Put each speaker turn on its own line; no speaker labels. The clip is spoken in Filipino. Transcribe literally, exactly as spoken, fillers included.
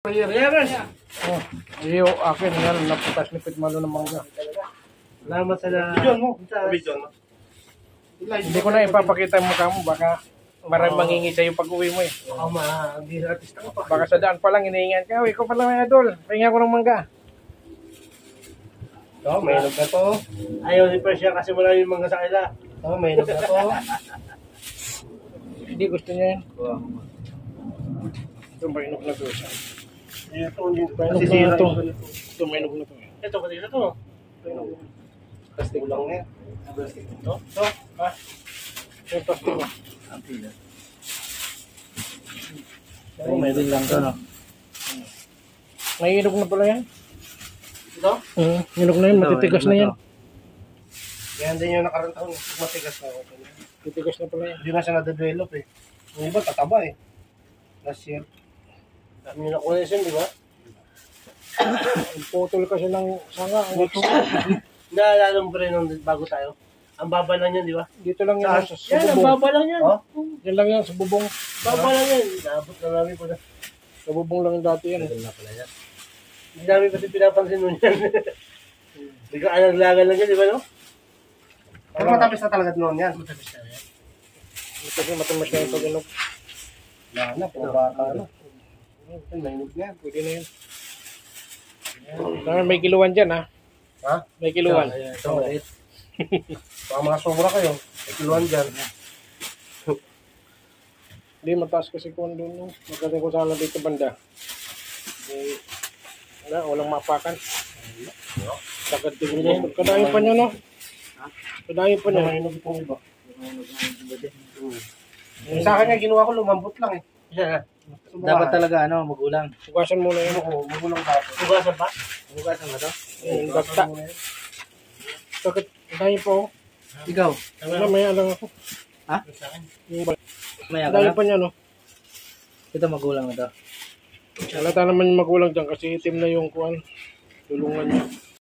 Oh, iyo akin yan naputas ni Pitmalo ng mangga.
Salamat sa video mo. Video mo.
Hindi ko na ipapakita yung mukha mo, baka maraming mangingi sa'yo pag uwi mo eh.
Baka ma-hindi artista ka pa.
Baka sa daan pa lang hinihingan ka, uy, ko pala may idol, pahinga ko ng mangga.
Ito, may hinog na to. Ayaw ni Persia kasi marami yung mga sa kanila. Ito, may hinog na to.
Hindi gusto niya yan. Ito mainog na to.
Ito, yung
Mainog
nasisira
na to.
yung ganito.
Ito mainog na to.
Ito, pati na to. Plastic lang yan. Plastic. Ito, ito. Ha?
Ito plastic mo.
Ito, may hinog lang to, no?
May inog na pala yan.
Ito?
Hmm, inog na yan, matitigas na yan.
Yan din yung nakarang taon. Matigas na.
Matitigas na pala yan.
Hindi na siya na-develop eh. Yung iba, tataba eh. Last year. Dami na connection, di ba?
Putol kasi ng sanga.
Naalala mo pa rin nung bago tayo? Ang baba lang yan, di ba?
Dito lang yan sa, sa
Yan, ang
bubong.
baba lang yan.
Oh? Yan lang yan sa bubong.
Baba lang yan. Naabot na namin po na.
Sa bubong lang yung dati yan.
Hindi namin kasi pinapansin nun yan. Hindi ka alaglagan lang yan, di ba no? Pero matapis na talaga noon yan. Matapis na yan.
Kasi matamas na yung pag-inog.
Wala na, puro bata na. Ay, mainog na yan.
Pwede na yun. Naman may kiluan dyan ha.
Ha?
May kiluan.
Ito, maliit. Baka mga sobra kayo. May kiluan dyan.
Hindi, mataas kasi kung doon. No? Magkating ko sana dito banda. Eh, wala, walang mapakan. Sagad din yun. Kadayo pa niya, no? Kadayo pa niya.
Mainog itong iba. Yung sa akin nga, ginawa ko, lumambot lang eh.
Dapat talaga ano, magulang.
Hugasan muna yun.
Oo, magulang tapos. Hugasan pa?
Hugasan ba to?
Yung dagta. Sakit. Kadayo po.
Ikaw,
Ano, may alang ako.
ha?
Yung bal-
Maya ka
Kadayo
na?
pa niya, no?
Ito magulang na to.
Halata naman yung magulang dyan kasi itim na yung kuwan. Tulungan niya.